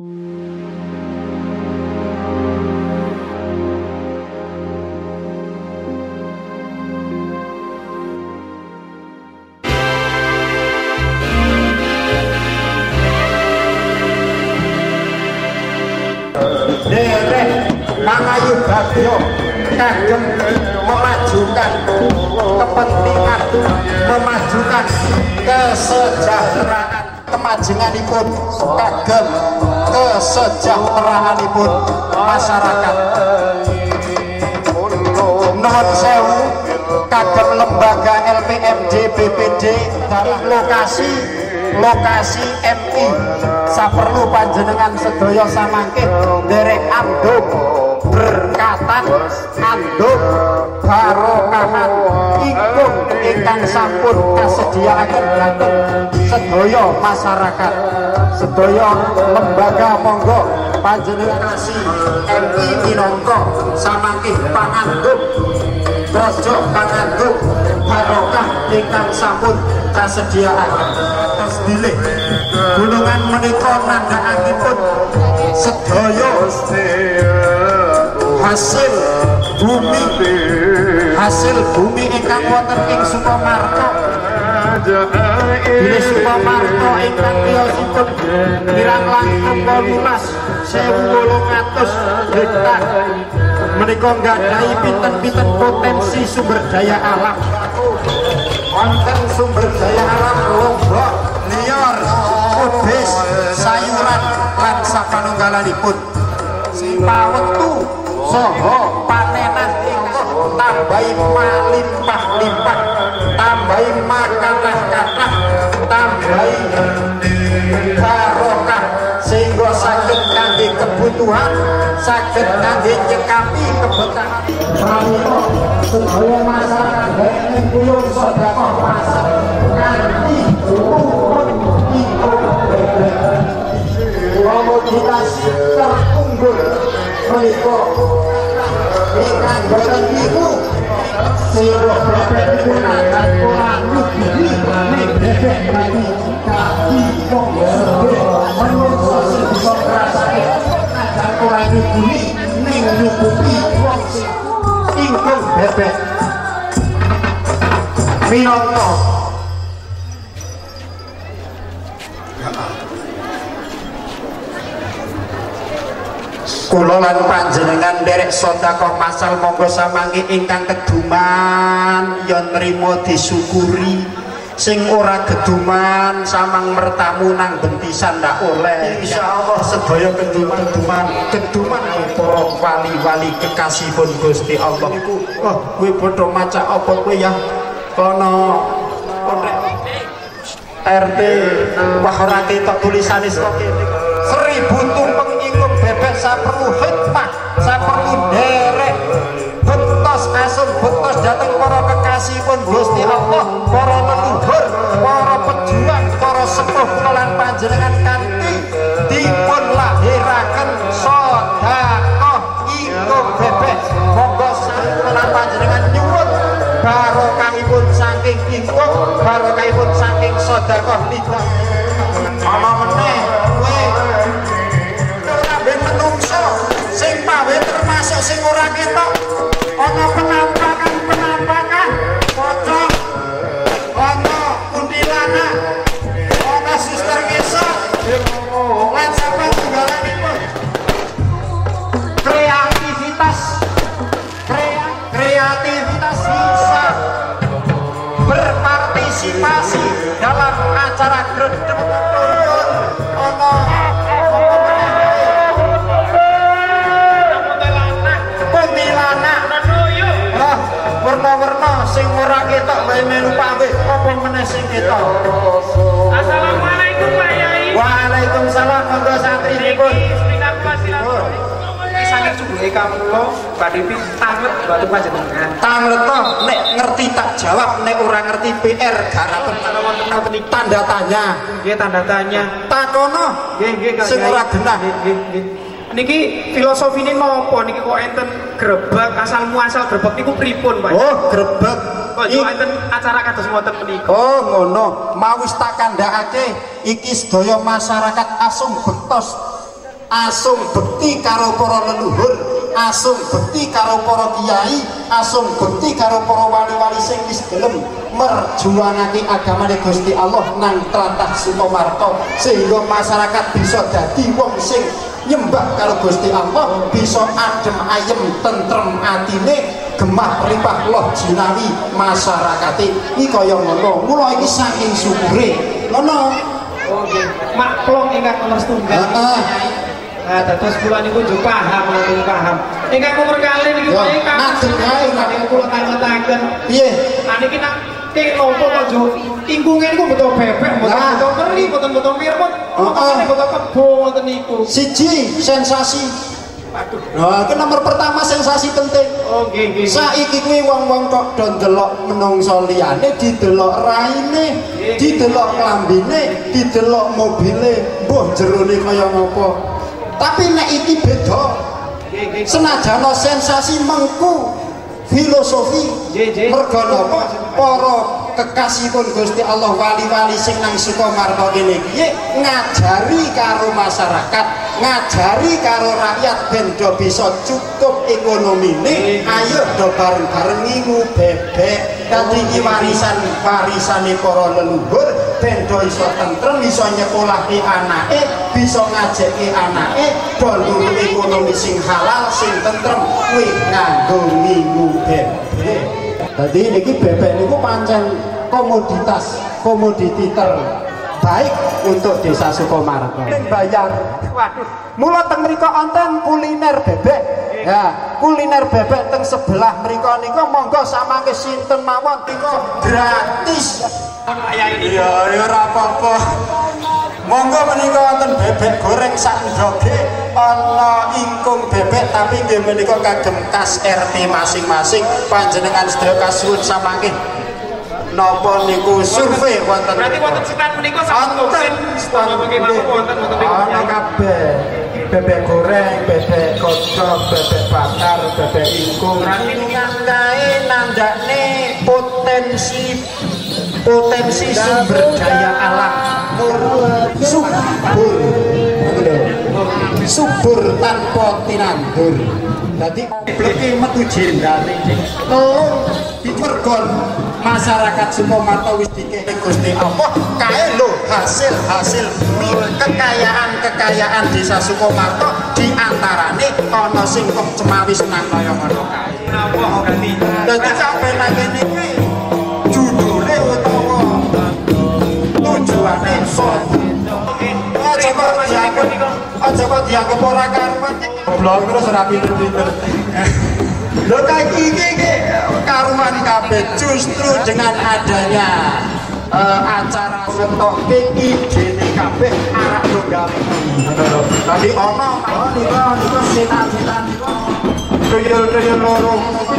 Mangayu Bagyo kagem memajukan kepentingan, memajukan kesejahteraan kemajenganipun kagem kesejahteraanipun masyarakat. Nuwun sewu kagem lembaga LPMD BPD lokasi MI saperlu panjenengan sedaya samangke nderek andhuk berkatan andhuk barokahan ikung ingkang sampun kasediaaken dhateng sedaya masyarakat sedaya lembaga monggo panjenengan kasih MI minangka samangke pangandhuk Rojo pangandhuk barokah ingkang sampun kasediaaken terus dilih gunungan menika nandhakipun sedaya hasil bumi ingkang wonten ing Sukomarto bilih Sukomarto ingkang kriyosipun kirang langkung 18.800 hektar menika nggadhahi pinten-pinten potensi sumber daya alam wonten sumber daya alam lombok liar kudis sayuran lan sapanunggalanipun sipawetu saha panenan ingkang tambahi malimpah-limpah tambahi makalah-kalah tambahi barokah sehingga saged kangge kebutuhan saged kangge nyekapi kebutuhan pramila sedaya masyarakat ing kula sedekah pasar kanthi urun ikut komoditas terunggul menika ingkang boten niku sira bebek gunakan ora nyuguhi nek bebek mati kaki wong menungso sing bisa ngrasake aja ora nyuguhi ning nyuguhi wong sing ingkang bebek minangka kula lan panjenengan derek sedekah masal monggo samangke ingkang keduman ya nrimo disyukuri sing ora keduman samang mertamu nang bentisan ndak oleh insyaallah sedaya keduman para wali-wali kekasihipun Gusti Allah niku wah kowe padha maca apa kowe ya kono RT wah ora ketok tulisane kok kene 1000 tumpeng ingkung bebek saperlu hikmah saperlu derek bentos asum bentos dhateng para kekasihipun Gusti Allah para leluhur para pejuang para sepuh kula lan panjenengan kanthi dipun lahiraken sedekah ingkung bebek monggo kula lan panjenengan nyuwun barokahipun saking ingkung barokahipun saking sedekah niki ana meneh sing pawe termasuk sing ora ketok ana penampakan pocong ana kuntilanak ana suster ngesot lan sampeyan tunggalanipun kreativitas bisa berpartisipasi dalam acara gredeg turun ana warna-warna sing ora ketok wae melu pawih apa meneh sing ketok. Assalamualaikum Pak Yai. Waalaikumsalam monggo santripun. Sanget subuhe kawula badhe tanget batu panjenengan. Tanget to nek ngerti tak jawab nek ora ngerti PR garapen wonten tanda tanya. Nggih tanda tanya. Takono. Nggih sing ora genah. Nggih. Niki filosofine napa niki kok enten grebek asal muasal grebek niku pripun Pak? Oh, grebek. Kok enten acara kados ngoten menika. Oh, ngono. Mawis tak kandhakake iki sedaya masyarakat asung bektos asung bekti karo para leluhur, asung bekti karo para kiai, asung bekti karo para wali-wali sing wis gelem merjuangake agamane Gusti Allah nang tlatah Sukomarto, sehingga masyarakat bisa dadi wong sing nyembah karo Gusti Allah, bisa adem ayem tentrem atine, gemah limpah loh jinawi masyarakate. Iki kaya ngono. Mula iki saking syukure ngono. Maklum ingkang nomor setunggal. Nah, dados kula niku njuk paham, paham. Ingkang nomor kali niki kok ingkang ngajeng kula tangotaken. Piye? Nah niki nak nopo kok njuk ingkunge niku betul bebek, betul keri, betul mirmut. Betul kebo ngoten niku. Siji sensasi. Waduh. Nah, itu nomor pertama sensasi penting. Oh, nggih. Saiki kuwi wong-wong kok do ndelok menungso liyane, didelok raine, didelok klambine, didelok mobile, mbuh jerone kaya ngapa. Tapi nek iki beda. Senajan sensasi mengku filosofi mergo napa para kekasihipun Gusti Allah wali-wali sing nang Sukomarto kene iki ngajari karo masyarakat, ngajari karo rakyat ben do bisa cukup ekonomine. Ayo do bareng-bareng ngingu bebek. Dadi iki warisane para leluhur ben do iso tentrem, iso nyekolahke anake, bisa ngajekke anake, do nduwe ekonomi sing halal, sing tentrem kuwi nganggo ngingu bebek. Jadi niki bebek niku pancen komoditi terbaik untuk desa Sukomarto. Bayar. Waduh. Mula teng mriku wonten kuliner bebek. Ya, kuliner bebek teng sebelah mriku niku monggo samangke sinten mawon nika gratis. Iya, ya ora apa-apa. Monggo menika wonten bebek goreng sak ndoge, ana ingkung bebek tapi nggih menika kagem kas RT masing-masing. Panjenengan sedaya kasuwun samangke napa niku survei wonten. Berarti wonten setan menika sampun wonten ana kabeh. Bebek goreng, bebek kocok, bebek bakar, bebek ingkung. Berarti ngandae nandakne potensi sumber daya alam subur tanpa tinandur. Dadi bleke metu jendane telung dipergon masyarakat Sukomarto wis dikek Gusti Allah kae lho hasil kekayaan desa Sukomarto diantarane ana sing kok cemawis nang kaya ngono kae. Napa ganti? Dadi sampe nang kene iki judule utawa tujuane sopo? Aja kok dianggap ora karuan. Goblok terus ora pinter-pinter. Lho kaki iki karuan kabeh justru dengan adanya acara ngetokke idene kabeh arek tunggal. Tadi ono niku setan-setan niku tuyul-tuyul loro.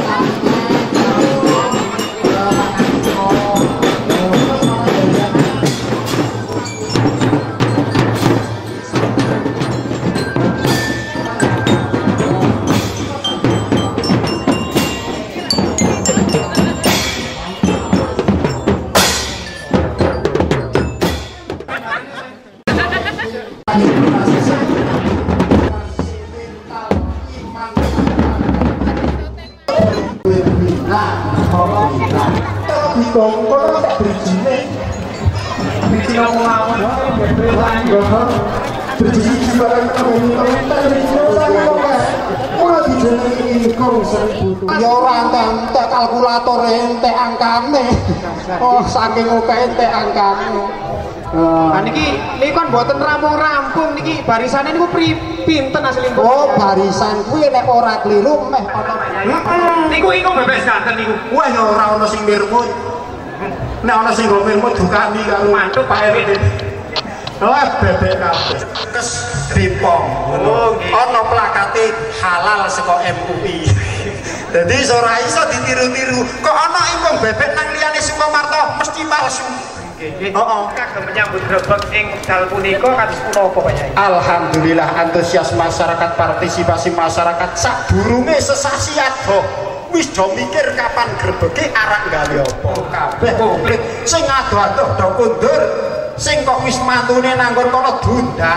Ya ora entek kalkulator entek angkane. Oh saking akeh entek angkane. Nah niki kan mboten rampung-rampung niki barisane niku pinten asilipun? Oh barisan kuwi nek ora kliru meh ana. Niku ingkung bebek sedanten niku. Wah ya ora ana sing mirmut. Nek ana sing mirmut dukani karo mantuk Pak RT. Oh bebek kabeh. Kes Ripong. Oh nggih. Ana plakate halal saka MUI. Dadi ora iso ditiru-tiru. Kok ana ingkung bebek nang liyane Sukomarto mesti palsu. Nggih. Heeh. Kagem menyambut grebeg ing dal punika kados punapa Pak Yai? Alhamdulillah antusias masyarakat, partisipasi masyarakat sadurunge sesasi adoh. Wis do mikir kapan grebege arek gawe apa. Kabeh komplit. Sing adoh-adoh do kundur, sing kok wis matune nanggon kono dundak.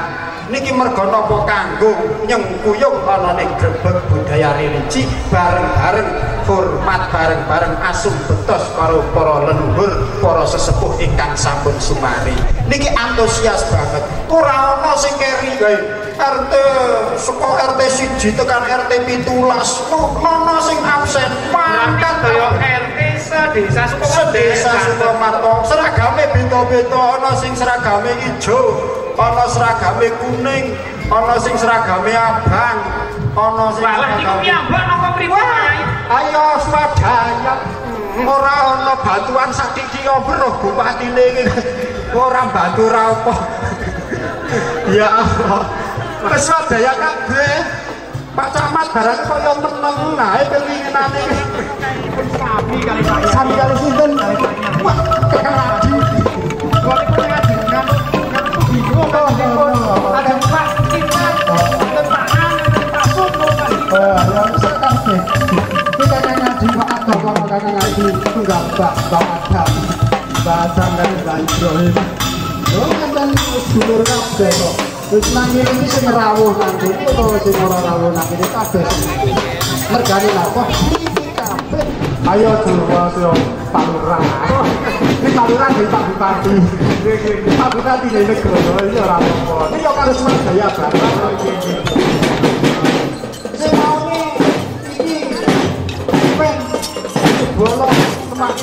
niki merga napa kanggo nyengkuyung ana ning grebeg budaya religi bareng-bareng hormat bareng-bareng asum betos karo para leluhur para sesepuh ingkang sampun sumari niki antusias banget ora ana sing keri kae RT saka RT 1 tekan RT 17 ana sing absen mangkat kaya RT sedesa Sukomarto seragame beda-beda ana sing seragame ijo ana seragame kuning ana sing seragame abang ana sing seragame piyambak napa pripun ayo swadaya ora ana batuan sakiki weruh bupatine iki ora bantu ra apa ya Allah wis swadaya kabeh Pak Camat barang kaya meneng ae keinginane sami kali sinten kenadi walaupun ngajikan bingung ada Pak Cina tentangan pasut ya bisa kabeh kita ngaji Pak Agama kakang ngaji tunggak Mbak Adam Mbak Adam dan Mbak Ibrahim lho kan dulur kabeh kok wis nang iki sing rawuh nanti utawa sing ora rawuh nanti kabeh mergane napa iki kabeh ayo durwa yo Pak Lurah iki Pak Lurah iki Pak Bupati Pak Bupati nek negara iki ora apa-apa iki yo karo Surabaya barang iki sing maune iki pen bolong semakin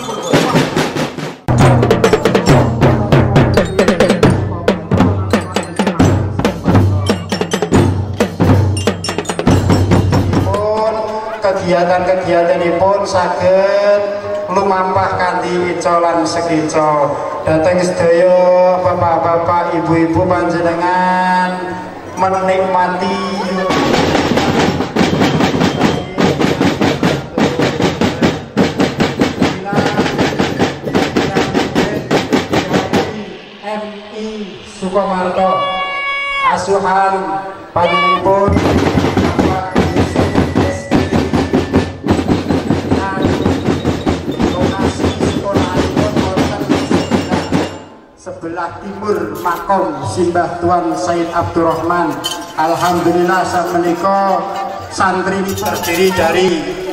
kegiatan-kegiatanipun saged lumampah kanthi ica lan sekica dhateng sedaya bapak-bapak ibu-ibu panjenengan menikmati MI Sukomarto asuhan panjenenganipun sebelah timur makom Simbah Tuan Said Abdurrahman. Alhamdulillah sakmenika santri terdiri dari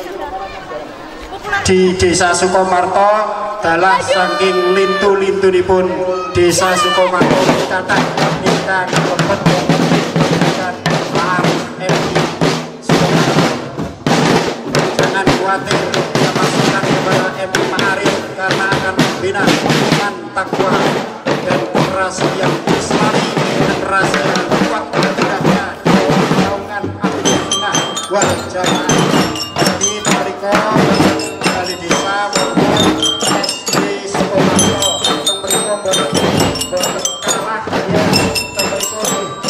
di Desa Sukomarto dalah saking lintu-lintunipun Desa Sukomarto kathah ingkang lebet dan paham MI Sukomarto. Jangan khawatir memasukkan kepada MI Ma'arif karena akan membina hubungan takwa dan generasi yang islami dan rasa yang kuat berkahnya naungan Ahlussunnah wal Jamaah. Jadi mereka dari desa maupun SD Sukomarto mereka berkalah ya mereka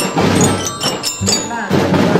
nah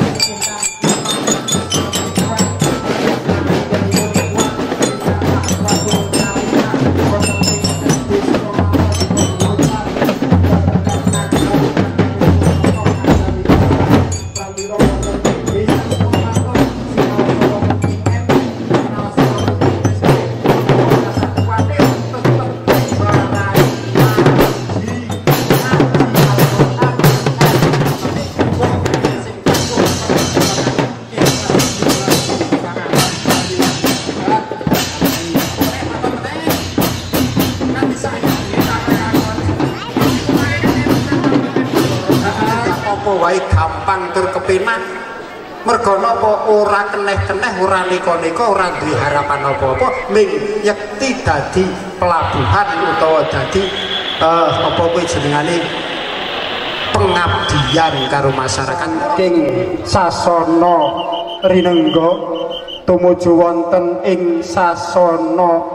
wae gampang tur kepenak merga napa ora keneh-keneh ora neka-neka ora duwe harapan apa-apa ming yekti dadi pelabuhan utawa dadi apa kuwi jenengane pengabdian karo masyarakat ing sasana rinengga tumuju wonten ing sasana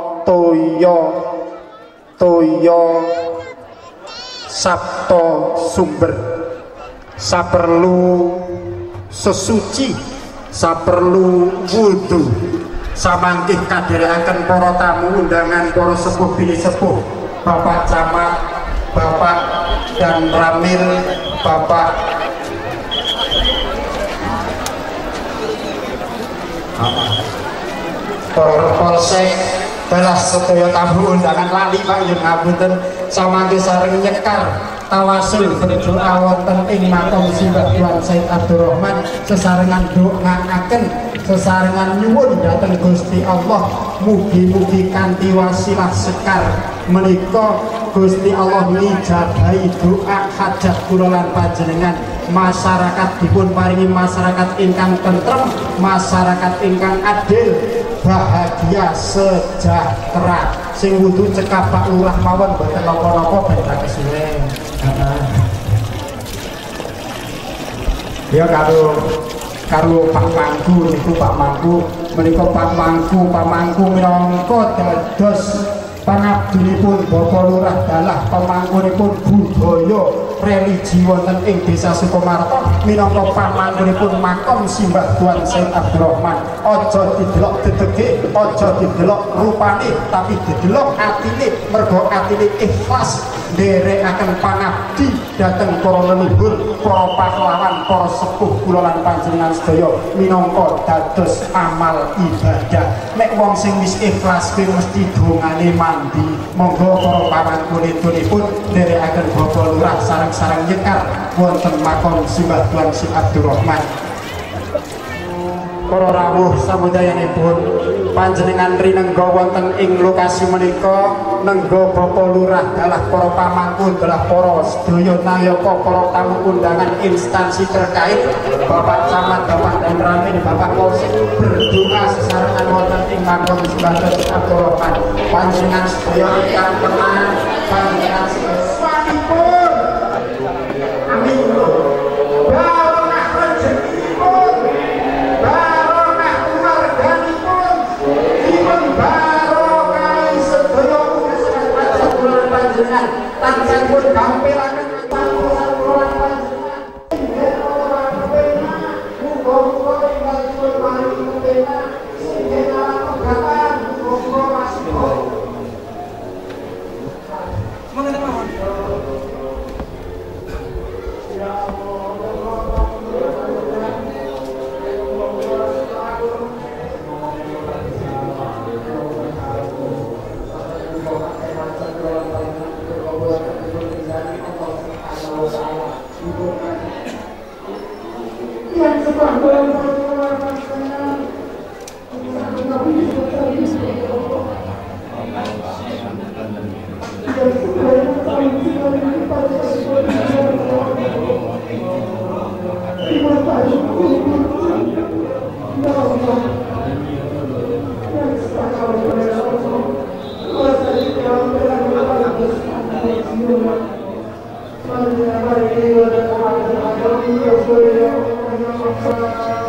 toya Sabta Sumber. Saperlu sesuci, saperlu wudu, samangkih kadherekaken para tamu undangan para sepuh bini sepuh, Bapak Camat, Bapak dan Ramil, Bapak Polsek, balas sedaya tamu undangan lali Pak yen ngapunten samangkih sareng nyekar tawasul berdoa wonten ing makom Simbah Tuan Said Abdurrahman sesarengan dongaaken sesarengan nyuwun dhateng Gusti Allah mugi-mugi kanthi wasilah sekar menika Gusti Allah ngijabahi doa hajat kula lan panjenengan masyarakat dipun paringi masyarakat ingkang tentrem masyarakat ingkang adil bahagia sejahtera sing wudu cekap Pak Lurah mawon boten napa-napa ben kesuwen. Ya karo Pak Mangku niku Pak Mangku menika Pak Mangku minangka dados pangabdinipun Bapak Lurah dalah pemangkunipun budaya religi wonten ing Desa Sukomarto minangka pamangkunipun makom Simbah Tuan Said Abdurrahman aja didelok dedege aja didelok rupane tapi didelok atine mergo atine ikhlas nderekaken pangabdi dhateng para leluhur para pahlawan para sepuh kula lan panjenengan sedaya minangka dados amal ibadah nek wong sing wis ikhlas kuwi mesti dongane mandi monggo para pamangkunipun nderekaken Bapak Lurah sareng nyekar wonten makom Simbah Tuan Said Abdurrahman. Para rawuh samudayanipun panjenengan rinengga wonten ing lokasi menika nengga Bapak Lurah dalah para pamangkun dalah para sedaya nayaka para tamu undangan instansi terkait Bapak Camat Bapak dan Ramin Bapak Polsek berdoa sesarengan wonten ing makom Simbah Tuan Said Abdurrahman panjenengan sedaya ingkang tenang panjenengan swanipun amin barokah rezekinipun barokah keluarganipun dipun barokah sedaya usaha panjenengan tansah pun gampilaken panjenengan muga-muga ingkang dipun paringi pena sehingga pegatan muga masih Terima kasih.